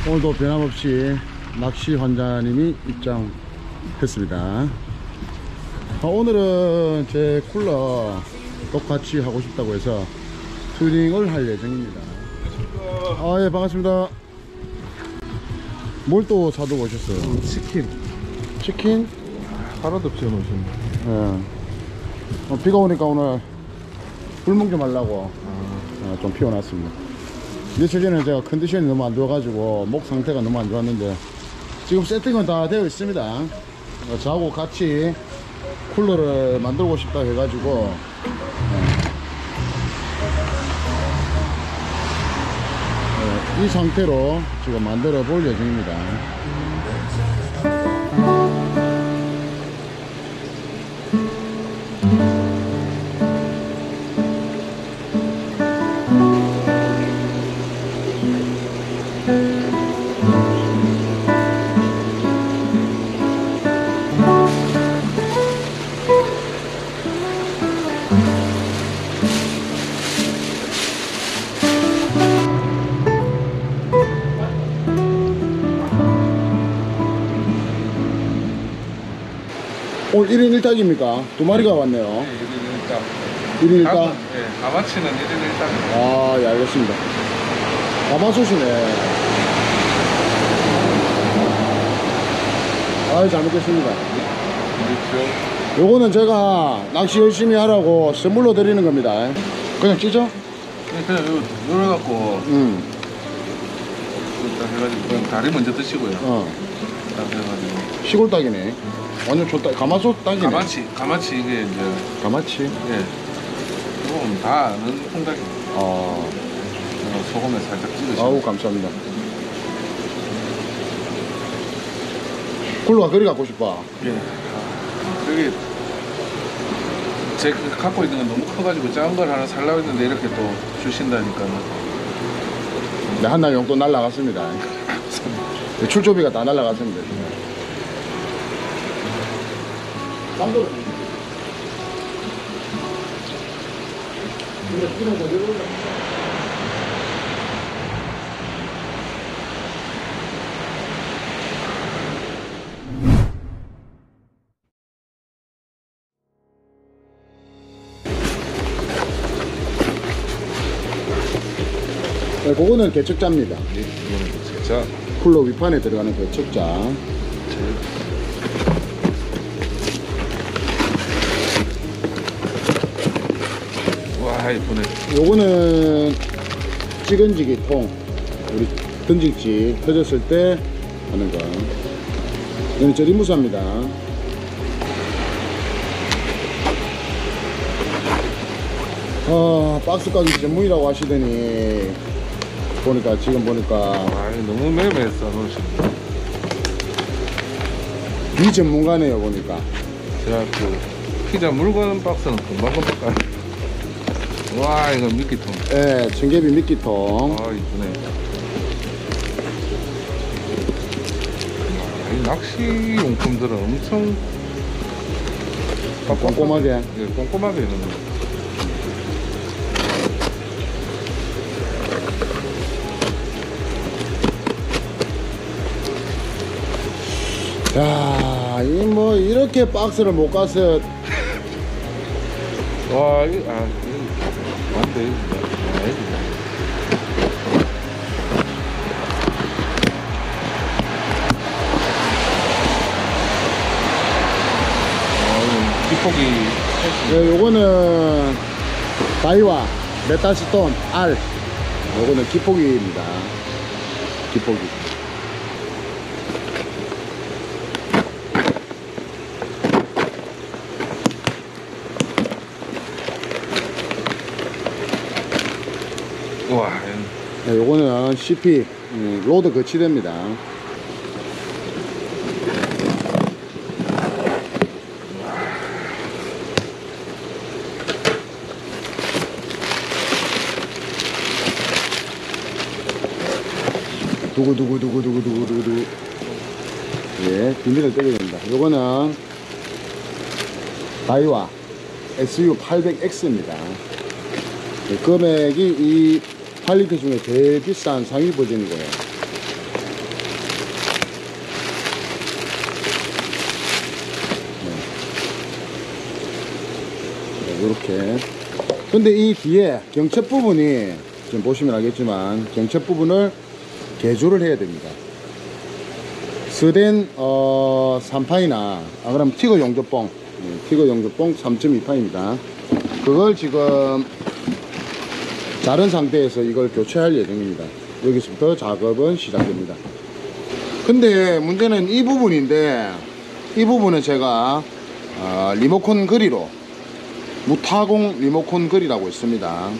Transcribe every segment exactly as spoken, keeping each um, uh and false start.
오늘도 변함없이 낚시 환자님이 입장했습니다. 아, 오늘은 제 쿨러 똑같이 하고 싶다고 해서 튜닝을 할 예정입니다. 아, 예, 반갑습니다. 뭘 또 사두고 오셨어요? 치킨. 치킨? 하나도 없이 해놓으셨네. 예. 어, 비가 오니까 오늘 불멍 좀 하려고 아. 어, 좀 피워놨습니다. 며칠 전에 제가 컨디션이 너무 안 좋아가지고 목 상태가 너무 안 좋았는데 지금 세팅은 다 되어 있습니다. 어, 저하고 같이 쿨러를 만들고 싶다 해가지고 어, 어, 이 상태로 지금 만들어 볼 예정입니다. 오늘 일 인 일 딱입니까? 두 마리가 왔네요. 네, 일 인 일 딱. 일 인 일 딱? 네, 가마치는 일 인 일 딱. 아, 예, 알겠습니다. 가마솥이네. 아유, 잘 먹겠습니다. 그렇죠. 요거는 제가 낚시 열심히 하라고 선물로 드리는 겁니다. 그냥 찢어? 네, 그냥 요, 요래갖고, 응. 딱 해가지고, 그냥 다리 먼저 드시고요. 어. 딱 해가지고. 시골 닭이네. 완전 좋다. 가마솥 닭이네. 가마치, 가마치 이게 이제, 가마치? 예. 조금 다 아는 통닭입니다. 아. 소금에 살짝 찍으시고. 아우, 감사합니다. 쿨러가 그리 갖고 싶어. 예. 그게, 제 갖고 있는 건 너무 커가지고 작은 걸 하나 살라고 했는데 이렇게 또 주신다니까. 네, 한날 용돈 날라갔습니다. 출조비가 다 날라갔습니다. 땀도 네, 그거는 개척자입니다. 예, 이거는 진짜. 쿨러 위판에 들어가는 개척자. 와, 이쁘네. 요거는 찌건지기 통. 우리 던질지 터졌을 때 하는 거. 이거는 저리무사입니다. 아, 박스 가기 전문이라고 하시더니 보니까 지금 보니까 아, 너무 매매했어, 놓으시네. 비전문가네요. 보니까 제가 그 피자 물건 박스는 금방 금방 까. 와, 이거 미끼통. 예, 청개비 미끼통. 아, 이쁘네. 와, 이 낚시 용품들은 엄청 꼼꼼하게. 예, 꼼꼼하게 있는 거. 야, 이 뭐 이렇게 박스를 못 가서 와, 이, 아, 이거 안 돼, 이거. 기폭이. 예, 요거는 다이와 메타스톤 R. 요거는 기포기입니다. 기포기. 와, 네, 요거는 씨피 음, 로드 거치대입니다. 두구두구두구두구두구두구. 예, 비닐을 떼게 됩니다. 요거는 다이와 에스유 팔백 엑스입니다. 네, 금액이 이 팔 리터 중에 제일 비싼 상위 버전이고요. 이렇게. 근데 이 뒤에 경첩 부분이 지금 보시면 알겠지만 경첩 부분을 개조를 해야 됩니다. 스덴 어, 삼 파이나 아, 그럼 티거 용접봉 네, 티거 용접봉 삼 점 이 파입니다. 그걸 지금 자른 상태에서 이걸 교체할 예정입니다. 여기서부터 작업은 시작됩니다. 근데 문제는 이 부분인데 이 부분은 제가 어, 리모컨 그리로 무타공 리모컨 그리라고 있습니다.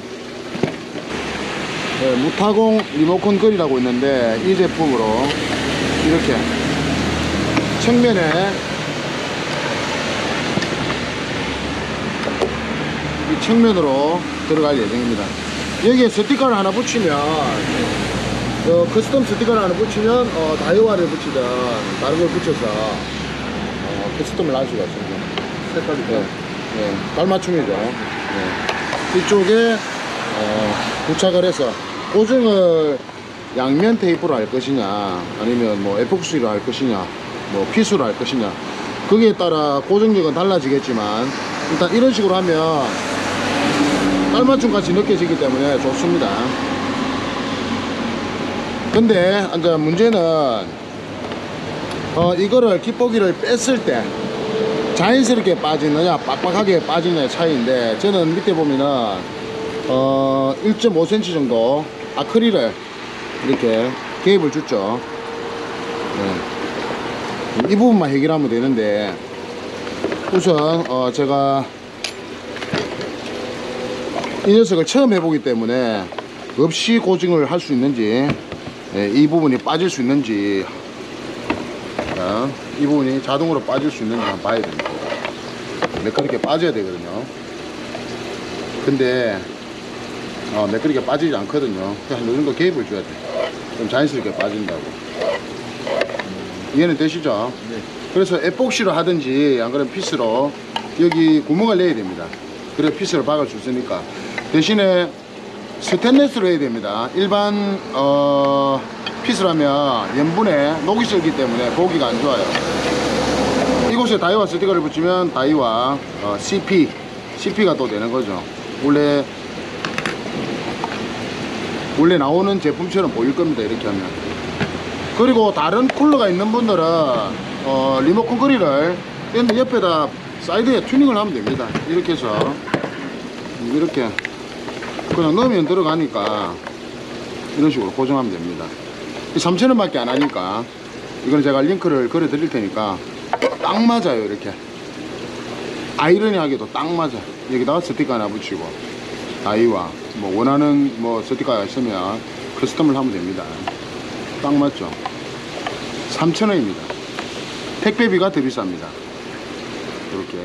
네, 무타공 리모컨 그리라고 있는데 이 제품으로 이렇게 측면에 이 측면으로 들어갈 예정입니다. 여기에 스티커를 하나 붙이면 어, 커스텀 스티커를 하나 붙이면 어, 다이와를 붙이든 다른 걸 붙여서 어, 커스텀을 할 수가 있습니다. 색깔이 네, 네, 깔맞춤이죠. 네. 이쪽에 어, 부착을 해서 고정을 양면 테이프로 할 것이냐 아니면 뭐 에폭시로 할 것이냐 뭐 피수로 할 것이냐 거기에 따라 고정력은 달라지겠지만 일단 이런 식으로 하면 깔맞춤 같이 느껴지기 때문에 좋습니다. 근데 이제 문제는 어, 이거를 깃보기를 뺐을 때 자연스럽게 빠지느냐 빡빡하게 빠지느냐의 차이인데 저는 밑에 보면은 어, 일 점 오 센티미터 정도 아크릴을 이렇게 개입을 줬죠. 네. 이 부분만 해결하면 되는데 우선 어, 제가 이 녀석을 처음 해보기 때문에 없이 고정을 할 수 있는지 네, 이 부분이 빠질 수 있는지 자, 이 부분이 자동으로 빠질 수 있는지 한번 봐야 됩니다. 매끄럽게 빠져야 되거든요. 근데 어, 매끄럽게 빠지지 않거든요. 그래서 이 정도 개입을 줘야 돼. 좀 자연스럽게 빠진다고. 이해는 되시죠? 네. 그래서 에폭시로 하든지 안 그러면 피스로 여기 구멍을 내야 됩니다. 그래야 피스를 박을 수 있으니까. 대신에 스테인리스로 해야 됩니다. 일반 어, 피스라면 염분에 녹이 슬기 때문에 보기가 안 좋아요. 이곳에 다이와 스티커를 붙이면 다이와 어, 씨피 씨피가 또 되는 거죠. 원래 원래 나오는 제품처럼 보일 겁니다. 이렇게 하면. 그리고 다른 쿨러가 있는 분들은 어, 리모컨 그릴을 옆에다 사이드에 튜닝을 하면 됩니다. 이렇게 해서 이렇게 그냥 넣으면 들어가니까 이런 식으로 고정하면 됩니다. 삼천 원 밖에 안 하니까 이건 제가 링크를 걸어 드릴 테니까 딱 맞아요. 이렇게 아이러니하게도 딱 맞아. 여기다가 스티커 하나 붙이고 다이와 뭐 원하는 뭐 스티커가 있으면 커스텀을 하면 됩니다. 딱 맞죠? 삼천 원입니다. 택배비가 더 비쌉니다. 이렇게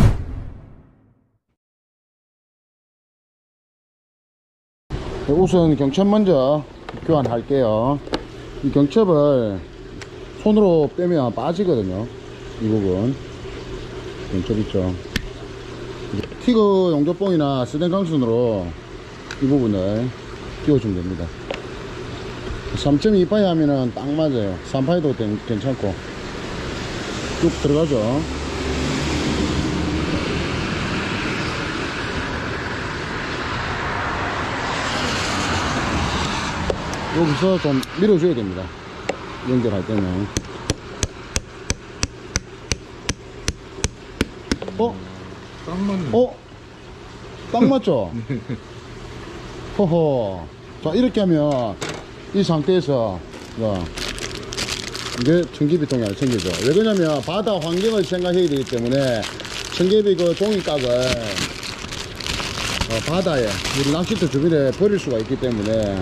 우선 경첩 먼저 교환할게요. 이 경첩을 손으로 빼면 빠지거든요. 이 부분 경첩 있죠. 티거 용접봉이나 스덴 강순으로 이 부분을 끼워주면 됩니다. 삼 점 이 파이 하면은 딱 맞아요. 삼 파이도 괜찮고 쭉 들어가죠. 여기서 좀 밀어줘야 됩니다. 연결할 때는. 어? 딱 맞네. 어? 딱 맞죠? 허허. 자, 이렇게 하면 이 상태에서 자, 이게 청계비통이 안 생기죠. 왜 그러냐면 바다 환경을 생각해야 되기 때문에 청계비 그 종이깍을 어, 바다에 우리 낚시터 주변에 버릴 수가 있기 때문에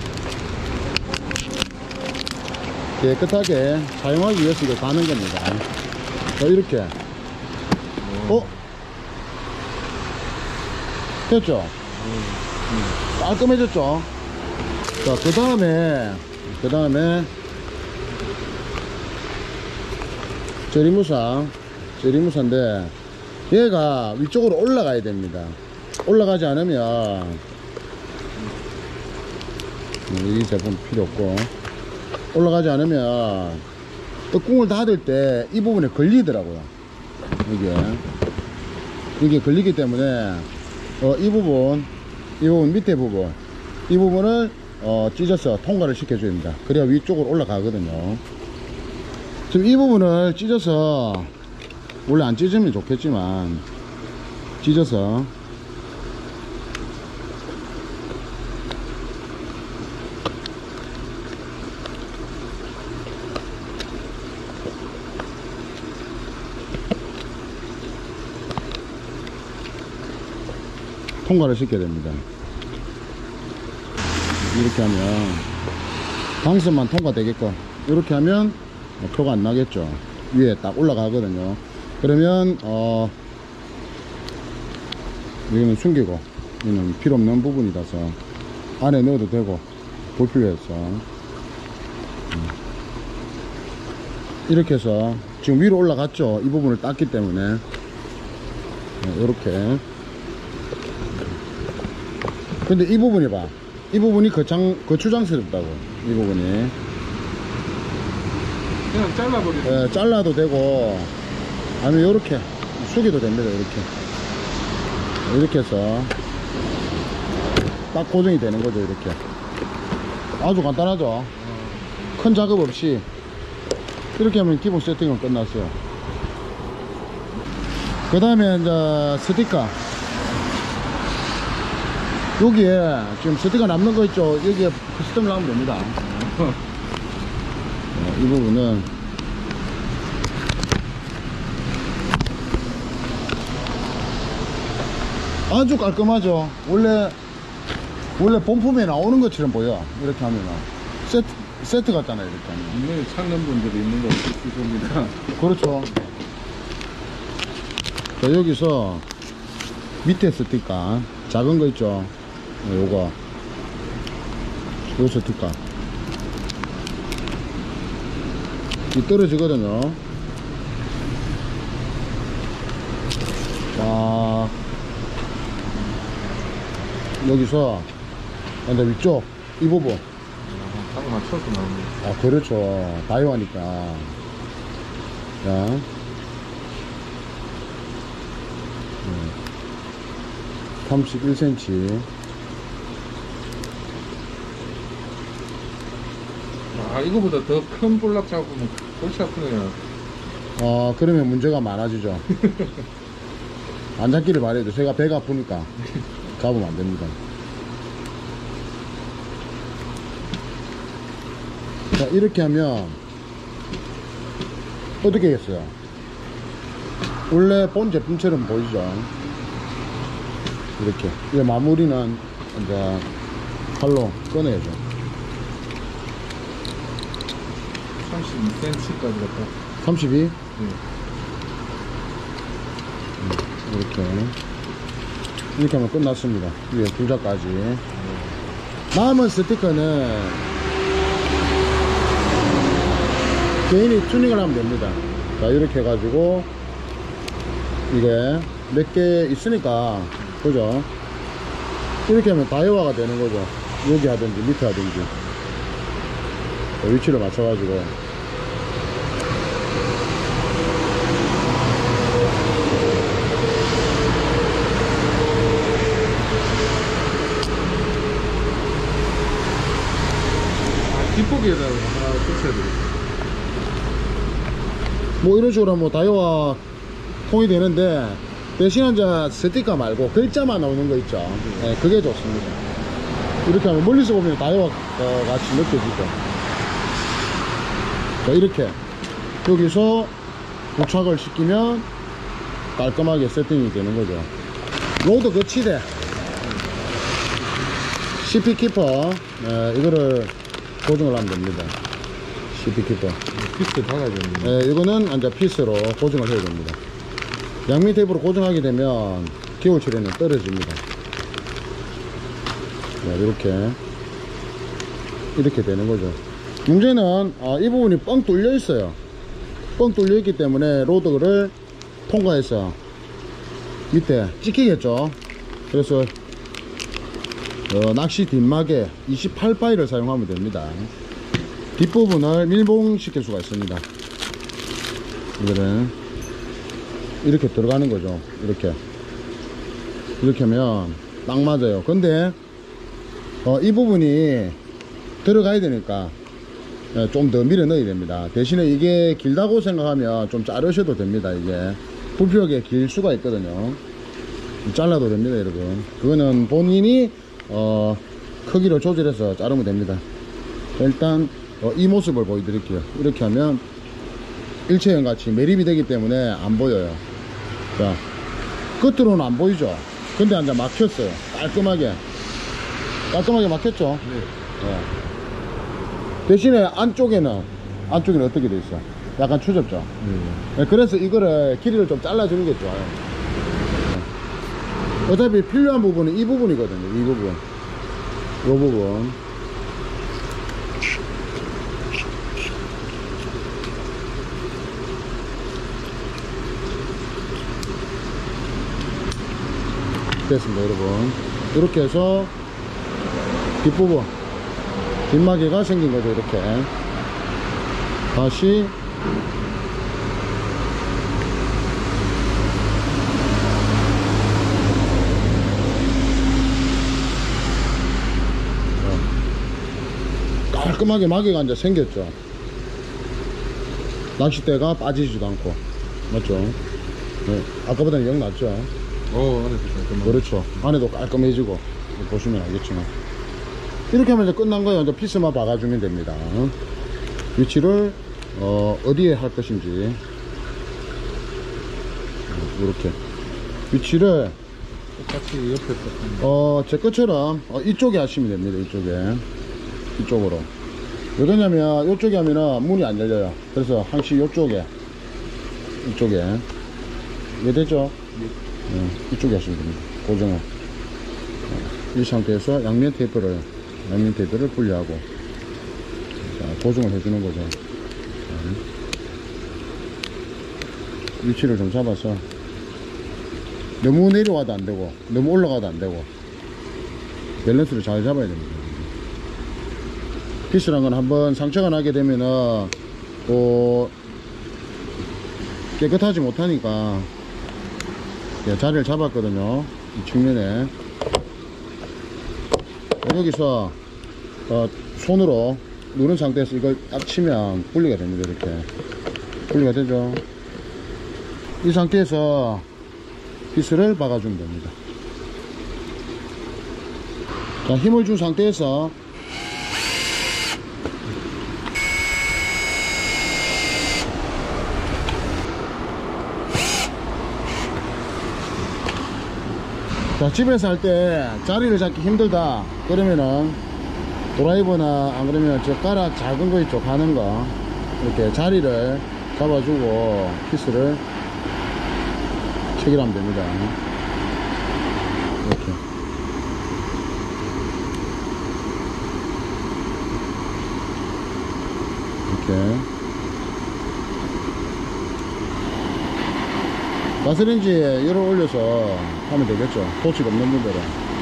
깨끗하게 사용하기 위해서 이거 가는 겁니다. 자, 이렇게 어? 됐죠? 깔끔해졌죠? 자, 그 다음에 그 다음에 저리무사 저리무사인데 얘가 위쪽으로 올라가야 됩니다. 올라가지 않으면 이 제품 필요 없고 올라가지 않으면 떡궁을 닫을 때 이 부분에 걸리더라고요. 이게 이게 걸리기 때문에 어, 이 부분 이 부분 밑에 부분 이 부분을 어, 찢어서 통과를 시켜줘야 됩니다. 그래야 위쪽으로 올라가거든요. 지금 이 부분을 찢어서 원래 안 찢으면 좋겠지만 찢어서 통과를 시켜야 됩니다. 이렇게 하면 방선만 통과되게끔 이렇게 하면 표가 안 나겠죠. 위에 딱 올라가거든요. 그러면 어 여기는 숨기고 여기는 필요 없는 부분이라서 안에 넣어도 되고 불필요해서 이렇게 해서 지금 위로 올라갔죠. 이 부분을 땄기 때문에 이렇게. 근데 이 부분이 봐. 이 부분이 거창, 거추장스럽다고. 이 부분이. 그냥 잘라버리죠. 예, 잘라도 되고, 아니면 이렇게 숙여도 됩니다. 이렇게. 이렇게 해서 딱 고정이 되는 거죠. 이렇게. 아주 간단하죠. 큰 작업 없이 이렇게 하면 기본 세팅은 끝났어요. 그 다음에 이제 스티커. 여기에 지금 스티커 남는 거 있죠. 여기에 커스텀을 하면 됩니다. 이 부분은 아주 깔끔하죠. 원래 원래 본품에 나오는 것처럼 보여. 이렇게 하면 세트 세트 같잖아요. 이렇게 하면. 분명히 찾는 분들이 있는 거 있을 겁니다. 그렇죠. 자, 여기서 밑에 스티커 작은 거 있죠. 요거 요 스티커 이 떨어지거든요. 자, 여기서 근데 위쪽 이 부분 딱 맞춰서 나옵니다. 아 그렇죠. 다이와니까. 자, 삼십일 센티미터. 아, 이거보다 더 큰 볼락 잡으면 골치 아프네요. 어, 그러면 문제가 많아지죠. 안 잡기를 바래도 제가 배가 아프니까 잡으면 안 됩니다. 자, 이렇게 하면 어떻게 했어요? 원래 본 제품처럼 보이죠? 이렇게. 이제 마무리는 이제 칼로 꺼내야죠. 삼십이 센티미터까지 갔다. 삼십이? 네. 이렇게. 이렇게 하면 끝났습니다. 위에 둘자까지. 네. 남은 스티커는 개인이 튜닝을 하면 됩니다. 자, 이렇게 해가지고 이게 몇 개 있으니까, 그죠? 이렇게 하면 다이화가 되는 거죠. 여기 하든지 밑에 하든지. 자, 위치를 맞춰가지고 뒷보기에다가 하나 붙여야 되겠다. 뭐 이런 식으로 하면 다이화 통이 되는데, 대신 이제 스티커 말고 글자만 나오는 거 있죠. 네, 그게 좋습니다. 이렇게 하면 멀리서 보면 다이화 같이 느껴지죠. 자, 이렇게 여기서 부착을 시키면 깔끔하게 세팅이 되는 거죠. 로드 거치대 씨피 키퍼, 네, 이거를 고정을 하면 됩니다. 씨피 키퍼 피스 박아야 됩니다. 네, 이거는 이제 피스로 고정을 해야 됩니다. 양면 테이프로 고정하게 되면 겨울철에는 떨어집니다. 네, 이렇게 이렇게 되는 거죠. 문제는 아, 이 부분이 뻥 뚫려 있어요. 뻥 뚫려 있기 때문에 로드를 통과해서 밑에 찍히겠죠. 그래서 어, 낚시 뒷막에 이십팔 파이를 사용하면 됩니다. 뒷부분을 밀봉시킬 수가 있습니다. 이거는 이렇게 들어가는 거죠. 이렇게 이렇게 하면 딱 맞아요. 근데 어, 이 부분이 들어가야 되니까 좀 더 밀어 넣어야 됩니다. 대신에 이게 길다고 생각하면 좀 자르셔도 됩니다. 이게 불필요하게 길 수가 있거든요. 잘라도 됩니다, 여러분. 그거는 본인이 어, 크기를 조절해서 자르면 됩니다. 일단 어, 이 모습을 보여드릴게요. 이렇게 하면 일체형 같이 매립이 되기 때문에 안 보여요. 자, 끝으로는 안 보이죠. 근데 이제 막혔어요. 깔끔하게 깔끔하게 막혔죠. 네. 네. 대신에 안쪽에는 안쪽에는 어떻게 돼 있어? 약간 추접죠. 네. 네, 그래서 이거를 길이를 좀 잘라주는 게 좋아요. 네. 어차피 필요한 부분은 이 부분이거든요. 이 부분, 이 부분. 됐습니다, 여러분. 이렇게 해서 뒷부분, 뒷마개가 생긴 거죠. 이렇게 다시 깔끔하게 마개가 이제 생겼죠. 낚싯대가 빠지지도 않고, 맞죠? 네. 아까보다는 영 낫죠. 어, 안에서 깔끔하게. 그렇죠. 안에도 깔끔해지고, 보시면 알겠지만 이렇게 하면 이제 끝난 거예요. 이제 피스만 박아주면 됩니다. 위치를 어, 어디에 할 것인지 이렇게 위치를 똑같이 옆에 거. 어, 제 것처럼 어, 이쪽에 하시면 됩니다. 이쪽에 이쪽으로. 왜 그러냐면 이쪽에 하면은 문이 안 열려요. 그래서 항시 이쪽에 이쪽에 이해되죠? 네, 이쪽에 하시면 됩니다. 고정을. 이 상태에서 양면 테이프를 양면 테이프를 분리하고 자, 고정을 해주는 거죠. 자, 위치를 좀 잡아서 너무 내려와도 안 되고 너무 올라가도 안 되고 밸런스를 잘 잡아야 됩니다. 피스란 건 한번 상처가 나게 되면은 또 깨끗하지 못하니까 자리를 잡았거든요. 이 측면에 여기서 어, 손으로 누른 상태에서 이걸 딱 치면 분리가 됩니다. 이렇게 분리가 되죠. 이 상태에서 피스를 박아주면 됩니다. 자, 힘을 준 상태에서 자, 집에서 할 때 자리를 잡기 힘들다 그러면은 드라이버나 안 그러면 젓가락 작은 거 있죠, 가는 거 이렇게 자리를 잡아주고 피스를 체결하면 됩니다. 이렇게 이렇게 가스레인지에 열을 올려서 하면 되겠죠. 토치가 없는 분들은.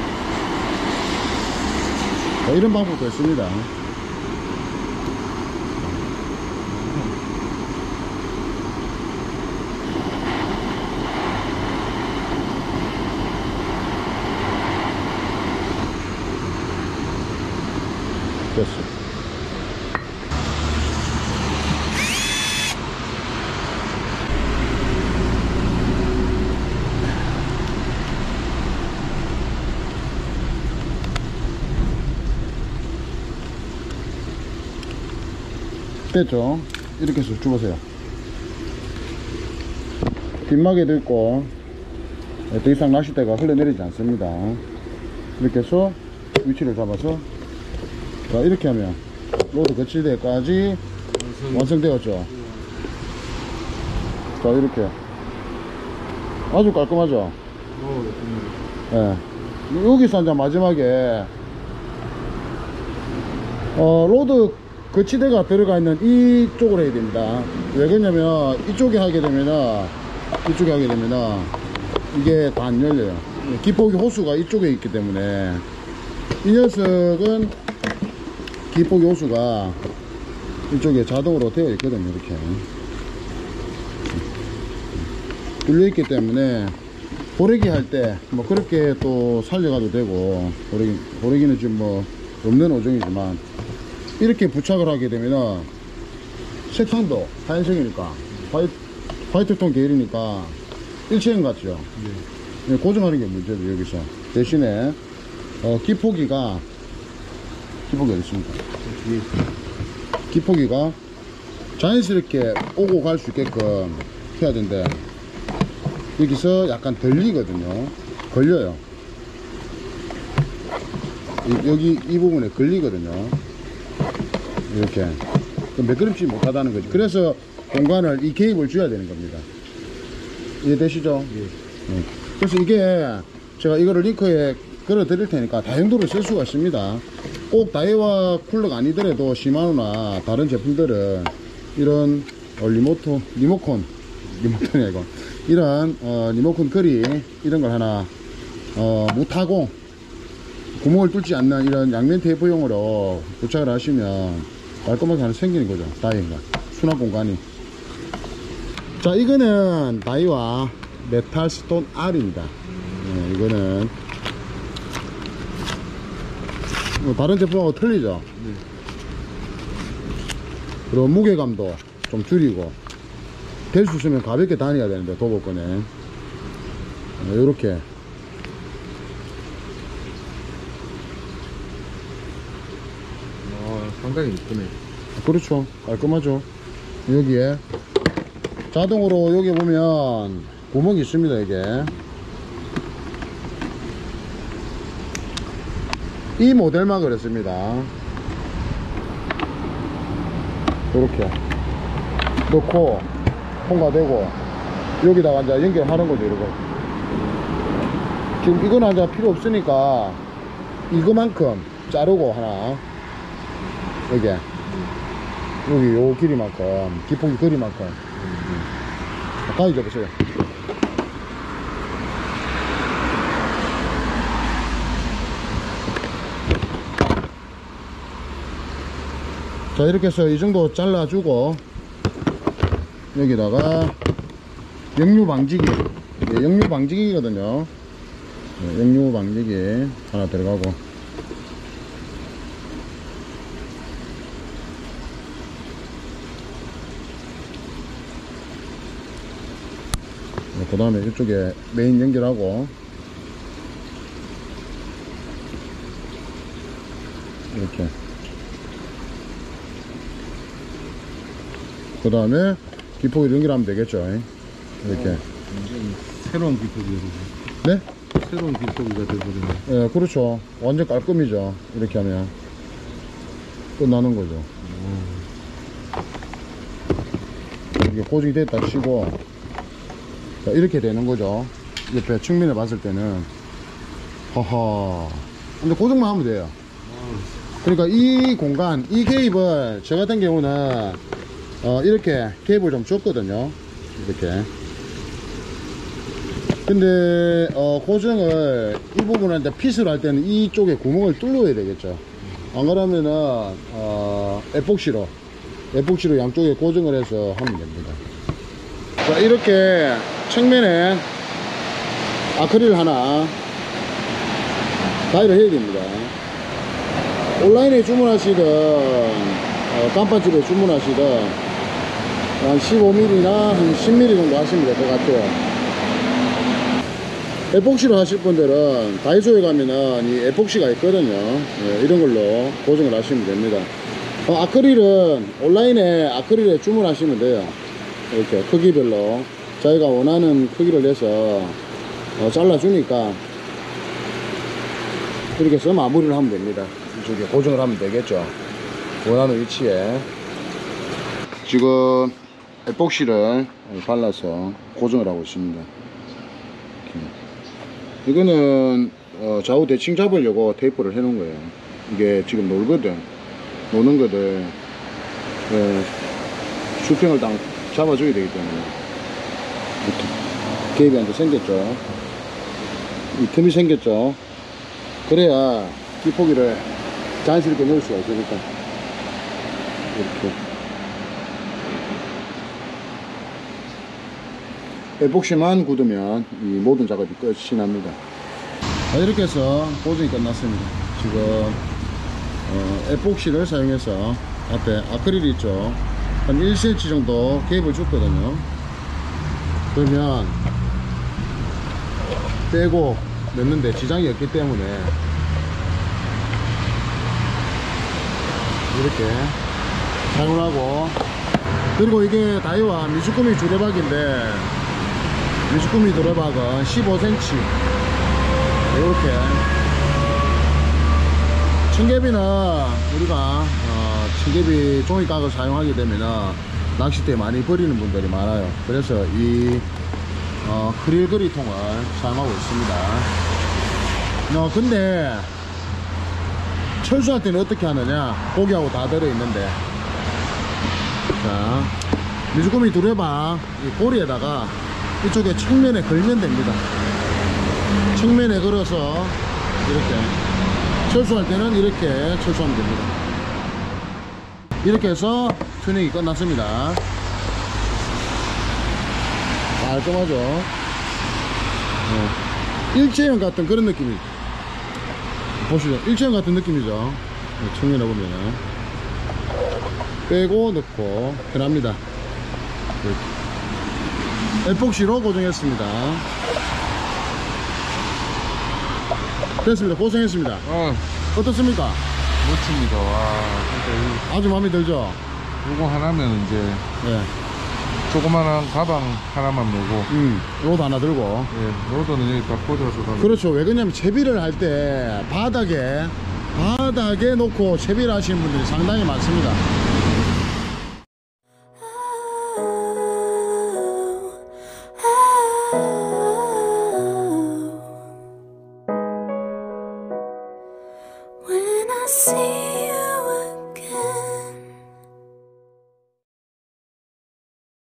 자, 이런 방법도 있습니다. 됐어. 됐죠? 이렇게 해서 주보세요. 뒷마개도 있고 더 이상 낚싯대가 흘러내리지 않습니다. 이렇게 해서 위치를 잡아서 자, 이렇게 하면 로드 거칠 때까지 완성. 완성되었죠. 자, 이렇게 아주 깔끔하죠. 예. 네. 여기서 이제 마지막에 어, 로드 거치대가 들어가 있는 이쪽으로 해야 됩니다. 왜 그러냐면 이쪽에 하게 되면은 이쪽에 하게 되면은 이게 다 안 열려요. 기포기 호수가 이쪽에 있기 때문에 이 녀석은 기포기 호수가 이쪽에 자동으로 되어 있거든요. 이렇게 뚫려 있기 때문에 고래기 할 때 뭐 그렇게 또 살려가도 되고, 고래기, 고래기는 지금 뭐 없는 어종이지만 이렇게 부착을 하게 되면은 색상도 하얀색이니까 화이트, 화이트톤 계열이니까 일체형 같죠. 네. 고정하는 게 문제죠. 여기서 대신에 어, 기포기가 기포기 어디 있습니까? 기포기가 자연스럽게 오고 갈 수 있게끔 해야 되는데 여기서 약간 들리거든요. 걸려요. 이, 여기 이 부분에 걸리거든요. 이렇게 매끄럽지 못하다는 거지. 그래서 공간을 이 개입을 줘야 되는 겁니다. 이해되시죠? 예. 네. 그래서 이게 제가 이거를 링크에 걸어 드릴 테니까 다용도로 쓸 수가 있습니다. 꼭 다이와 쿨러가 아니더라도 시마노나 다른 제품들은 이런 어, 리모트 리모컨 리모컨이 아니고 이런 어, 리모컨 거리 이런 걸 하나 어, 무타공 구멍을 뚫지 않는 이런 양면 테이프용으로 부착을 하시면 깔끔하게 하나 생기는 거죠. 다이가 수납 공간이. 자, 이거는 다이와 메탈 스톤 R입니다. 네, 이거는 뭐 다른 제품하고 틀리죠. 네. 그리고 무게감도 좀 줄이고 될 수 있으면 가볍게 다녀야 되는데 도보권에 이렇게 네, 아, 상당히 이쁘네. 그렇죠. 깔끔하죠. 여기에 자동으로 여기 보면 구멍이 있습니다. 이게 이 모델만 그렇습니다. 이렇게 넣고 통과되고 여기다가 이제 연결하는 거죠. 이러고 지금 이건 이제 필요 없으니까 이거만큼 자르고 하나 여기 여기 요 길이만큼 기폭이 거리만큼 가까이 잡으세요. 자, 이렇게 해서 이 정도 잘라주고 여기다가 역류 방지기, 예, 역류 방지기거든요. 예, 역류 방지기 하나 들어가고 그 다음에 이쪽에 메인 연결하고 이렇게 그 다음에 기포기를 연결하면 되겠죠. 이렇게 어, 새로운 기포기가 네? 새로운 기포기가 되버리네. 예, 그렇죠. 완전 깔끔이죠. 이렇게 하면 끝나는 거죠. 이게 고정이 됐다 치고 자, 이렇게 되는 거죠. 옆에 측면에 봤을 때는 허허 근데 고정만 하면 돼요. 그러니까 이 공간 이 개입을 저 같은 경우는 어, 이렇게 개입을 좀 줬거든요. 이렇게 근데 어, 고정을 이 부분을 이제 핏을 할 때는 이쪽에 구멍을 뚫어야 되겠죠. 안 그러면은 어, 에폭시로 에폭시로 양쪽에 고정을 해서 하면 됩니다. 자, 이렇게 측면에 아크릴 하나 가위를 해야 됩니다. 온라인에 주문하시든 어, 깜판집에 주문하시든 한 십오 밀리미터나 한 십 밀리미터 정도 하시면 될 것 같아요. 에폭시로 하실 분들은 다이소에 가면은 이 에폭시가 있거든요. 네, 이런 걸로 고정을 하시면 됩니다. 어, 아크릴은 온라인에 아크릴에 주문하시면 돼요. 이렇게 크기별로 자기가 원하는 크기를 내서 어, 잘라주니까 이렇게 해서 마무리를 하면 됩니다. 이쪽에 고정을 하면 되겠죠. 원하는 위치에 지금 에폭시를 발라서 고정을 하고 있습니다. 이렇게. 이거는 어, 좌우 대칭 잡으려고 테이프를 해 놓은 거예요. 이게 지금 놀거든 노는 거를 예, 수평을 딱 잡아줘야 되기 때문에 이렇게 개입이 안 돼 생겼죠. 이 틈이 생겼죠. 그래야 기포기를 자연스럽게 넣을 수가 있으니까 이렇게 에폭시만 굳으면 이 모든 작업이 끝이 납니다. 자, 이렇게 해서 고정이 끝났습니다. 지금 어, 에폭시를 사용해서 앞에 아크릴 있죠, 한 일 센티미터 정도 개입을 줬거든요. 그러면 빼고 넣는데 지장이 없기 때문에 이렇게 사용을 하고, 그리고 이게 다이와 미주꾸미 주레박인데 미주꾸미 주레박은 십오 센티미터 이렇게, 청개비는 우리가 어, 청개비 종이각을 사용하게 되면 낚싯대에 많이 버리는 분들이 많아요. 그래서 이 어, 크릴그리 통을 사용하고 있습니다. 어, 근데 철수할 때는 어떻게 하느냐, 고기하고 다 들어있는데, 자, 미주꾸미 두레박 이 고리에다가 이쪽에 측면에 걸면 됩니다. 측면에 걸어서 이렇게 철수할 때는 이렇게 철수하면 됩니다. 이렇게 해서 튜닝이 끝났습니다. 깔끔하죠. 네. 일체형 같은 그런 느낌이, 보시죠, 일체형 같은 느낌이죠. 네, 측면에 보면은 빼고 넣고 편합니다. 이렇게 에폭시로 고정했습니다. 됐습니다. 고생했습니다. 어, 어떻습니까? 멋집니다. 와, 진짜 아주 마음에 들죠? 이- 요거 하나면 이제 예. 조그만한 가방 하나만 메고, 음, 로드 하나 들고. 예, 로드는 여기 딱 꽂아서 가면. 그렇죠. 왜 그러냐면 채비를 할 때 바닥에 바닥에 놓고 채비를 하시는 분들이 상당히 많습니다.